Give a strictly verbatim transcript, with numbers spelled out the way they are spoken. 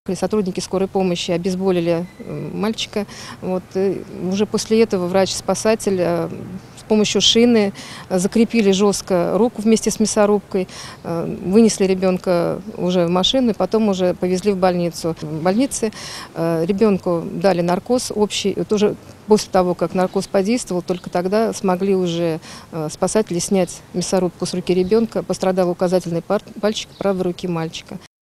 Сотрудники скорой помощи обезболили мальчика. Вот. И уже после этого врач-спасатель с помощью шины закрепили жестко руку вместе с мясорубкой, вынесли ребенка уже в машину и потом уже повезли в больницу. В больнице ребенку дали наркоз общий. Вот уже после того, как наркоз подействовал, только тогда смогли уже спасатели снять мясорубку с руки ребенка. Пострадал указательный пальчик правой руки мальчика.